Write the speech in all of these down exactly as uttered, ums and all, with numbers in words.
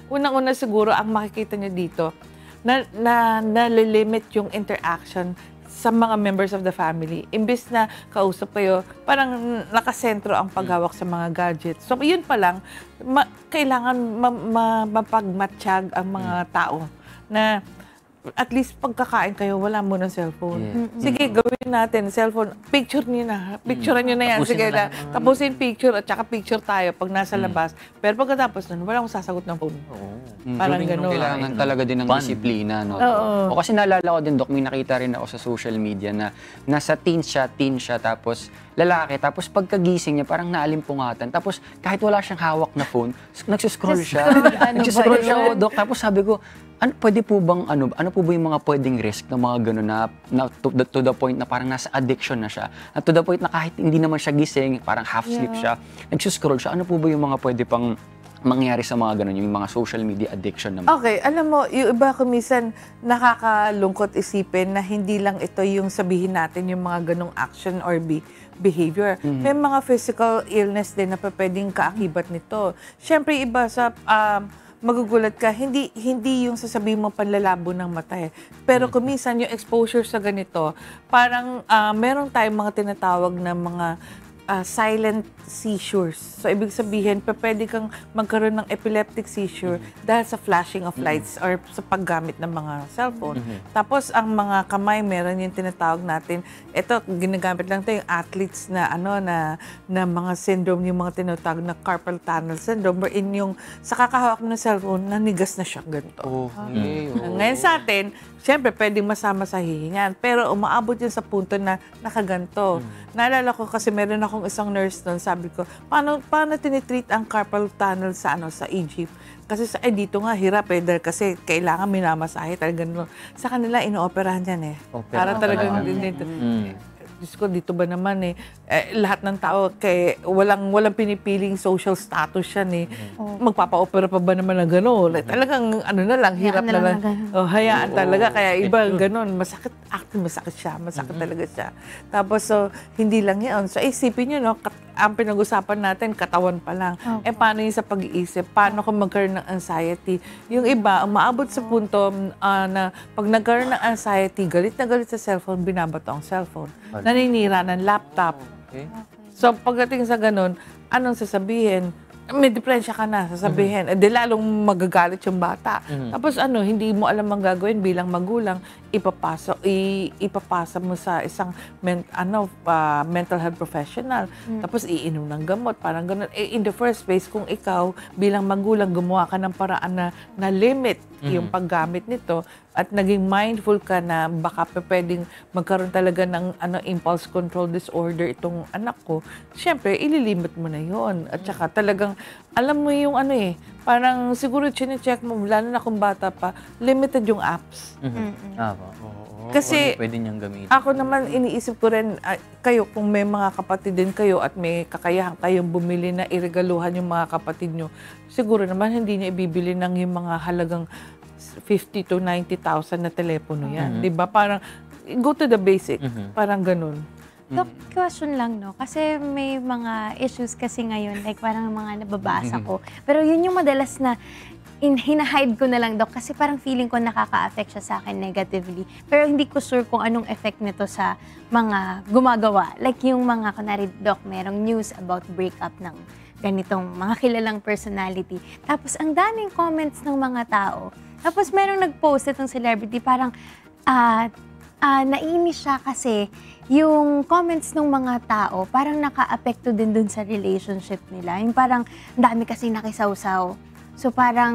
unang-una siguro ang makikita nyo dito, na, na nalilimit yung interaction sa mga members of the family. Imbis na kausap kayo, parang nakasentro ang paghawak sa mga gadgets. So, yun pa lang, ma kailangan ma ma mapagmatsyag ang mga tao na at least pagkakain kayo, wala mo ng cellphone. Yeah. Mm-hmm. Sige, gawin natin, cellphone, picture niyo na, picturean niyo na yan. Tapusin Sige, na na, tapusin picture at saka picture tayo pag nasa Mm. labas. Pero pagkatapos nun, wala akong sasagot ng phone. Oo. Parang So, gano'n. Kailangan talaga din ng disiplina, no? Oo. O kasi naalala ko din, Dok, may nakita rin ako sa social media na nasa teen siya, teen siya, tapos lalaki, tapos pagkagising niya, parang naalimpungatan. Tapos kahit wala siyang hawak na phone, nagsuscroll siya. Nagsuscroll siya, oh, Dok. Tapos sabi ko, ano, pwede po bang, ano, ano po ba yung mga pwedeng risk ng mga gano'n na, na to, the, to the point na parang nasa addiction na siya? At to the point na kahit hindi naman siya gising, parang half-sleep Yeah. siya, nagsuscroll siya. Ano po ba yung mga pwede pang mangyari sa mga gano'n, yung mga social media addiction naman? Okay, alam mo, yung iba kumisan nakakalungkot isipin na hindi lang ito yung sabihin natin yung mga ganong action or be behavior. Mm-hmm. May mga physical illness din na pwedeng kaakibat nito. Siyempre, iba sa... Um, magugulat ka, hindi hindi yung sasabihin mo panlalabo ng mata eh. Pero kuminsan yung exposure sa ganito, parang uh, meron tayong mga tinatawag na mga uh, silent seizures. So, ibig sabihin, pwede kang magkaroon ng epileptic seizure mm-hmm. dahil sa flashing of lights mm-hmm. or sa paggamit ng mga cellphone. Mm-hmm. Tapos, ang mga kamay, meron yung tinatawag natin, ito, ginagamit lang ito yung athletes na, ano, na, na mga syndrome, yung mga tinatawag na carpal tunnel syndrome, wherein yung sa kakahawak mo ng cellphone, nanigas na siya, ganito. Oh, okay. Mm. Ngayon sa atin, siyempre, pwedeng masama sa hihingan. Pero umaabot yun sa punto na nakaganto. Mm. Naalala ko kasi meron akong isang nurse noon, sabi ko, paano, paano tinitreat ang carpal tunnel sa, ano, sa Egypt? Kasi sa, eh, dito nga, hirap eh, dahil kasi kailangan minamasahe, talagang gano'n. Sa kanila, inooperahan yan eh. Opera. Para talagang, Opera. mm. Diyos ko, dito ba naman eh, eh lahat ng tao, kay, walang, walang pinipiling social status yan eh. Oh. Magpapa-opera pa ba naman na gano'n? Like, talagang, ano na lang, hirap na lang. Oh, hayaan oh, talaga, kaya iba gano'n. Masakit, actually, masakit siya, masakit mm-hmm. talaga siya. Tapos, so, hindi lang yan. So, isipin nyo, no, ang pinag-usapan natin, katawan pa lang. Okay. Eh, paano yung sa pag-iisip? Paano kung magkaroon ng anxiety? Yung iba, umaabot sa punto uh, na pag nagkaroon ng anxiety, galit na galit sa cellphone, binabato ang cellphone. Naninira ng laptop. Okay. So, pagdating sa ganun, anong sasabihin? May depresya ka na, sasabihin. Mm-hmm. Eh, di lalong magagalit yung bata. Mm-hmm. Tapos ano, hindi mo alam ang gagawin bilang magulang, ipapasa, i, ipapasa mo sa isang men, ano, uh, mental health professional. Mm-hmm. Tapos iinom ng gamot, parang ganun. Eh, in the first place, kung ikaw bilang magulang gumawa ka ng paraan na, na limit mm-hmm. yung paggamit nito, at naging mindful ka na baka pwedeng magkaroon talaga ng ano, impulse control disorder itong anak ko, syempre, ililimit mo na yon. At saka talagang, alam mo yung ano eh, parang siguro chine-check mo, lalo na kung bata pa, limited yung apps. Mm-hmm. Ah, oo. Kasi pwede niyang gamitin. Ako naman, iniisip ko rin, uh, kayo, kung may mga kapatid din kayo at may kakayahan kayong bumili na iregaluhan yung mga kapatid nyo, siguro naman hindi niya ibibili ng yung mga halagang fifty to ninety thousand na telepono yan. Mm-hmm. Diba? Parang, go to the basic. Mm-hmm. Parang ganun. Doc, question lang, no? Kasi may mga issues kasi ngayon, like parang mga nababasa ko. Pero yun yung madalas na in, hinahide ko na lang, Doc, kasi parang feeling ko nakaka-affect siya sa akin negatively. Pero hindi ko sure kung anong effect nito sa mga gumagawa. Like yung mga, kunwari, Doc, merong news about breakup ng ganitong mga kilalang personality. Tapos ang daming comments ng mga tao. Tapos merong nag-post itong celebrity, parang uh, uh, naiinis siya kasi yung comments ng mga tao parang naka-apekto din dun sa relationship nila. Yung parang dami kasi nakisawsaw. So parang,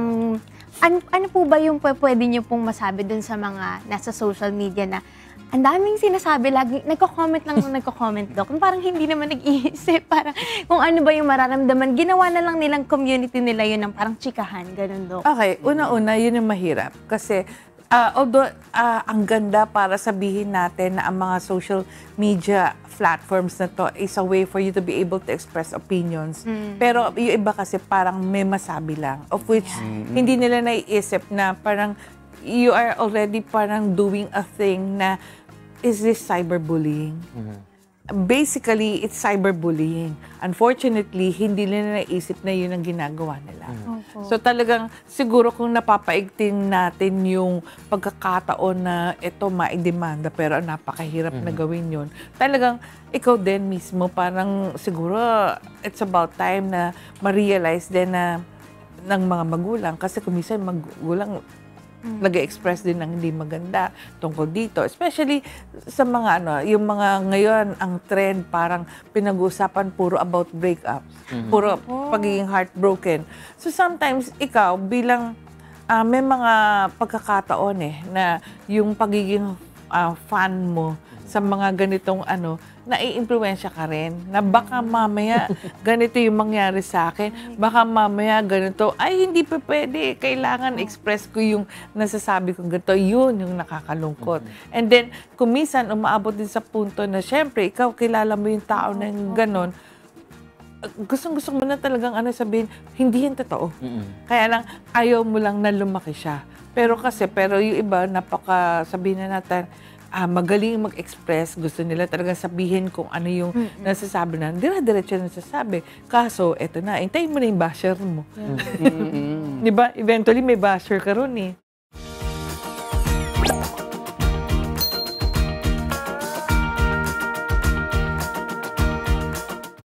an ano po ba yung pwede nyo pong masabi dun sa mga nasa social media na ang daming sinasabi, lagi, nagko-comment lang nung nagko-comment, Doc. Parang hindi naman nag-iisip, parang kung ano ba yung mararamdaman. Ginawa na lang nilang community nila yun ng parang chikahan, ganun, Doc. Okay, una-una, yun yung mahirap. Kasi, uh, although uh, ang ganda para sabihin natin na ang mga social media platforms na to is a way for you to be able to express opinions. Mm. Pero yung iba kasi parang may masabi lang, of which yeah. hindi nila naiisip na parang you are already parang doing a thing na is this cyberbullying? Mm-hmm. basically, it's cyberbullying. Unfortunately, hindi nila naisip na yun ang ginagawa nila. Opo. So talagang siguro kung napapaigting natin yung pagkakataon na ito maidemanda pero napakahirap na gawin yun, talagang ikaw din mismo parang siguro it's about time na ma-realize din na ng mga magulang kasi kung minsan magulang nag-express din ng hindi maganda tungkol dito. Especially sa mga ano, yung mga ngayon, ang trend parang pinag-uusapan puro about breakups. Puro pagiging heartbroken. So sometimes ikaw bilang ah, may mga pagkakataon eh na yung pagiging ah, fan mo sa mga ganitong ano, nai-impluwensya ka rin. Na baka mamaya ganito yung mangyari sa akin. Baka mamaya ganito, ay hindi pa pwede. Kailangan express ko yung nasasabi kong ganito. Yun yung nakakalungkot. And then, kung minsan umaabot din sa punto na syempre, ikaw kilala mo yung tao na yung ganon, gustong-gusto mo na talagang ano sabihin, hindi yan totoo. Kaya lang, ayaw mo lang na lumaki siya. Pero kasi, pero yung iba, napaka, sabihin na natin, ah, magaling mag-express, gusto nila talaga sabihin kung ano yung mm-hmm. nasasabi na, dire-diretso nasasabi. Kaso, eto na, hintayin mo na yung basher mo. Mm-hmm. Di ba? Eventually, may basher ka ron eh.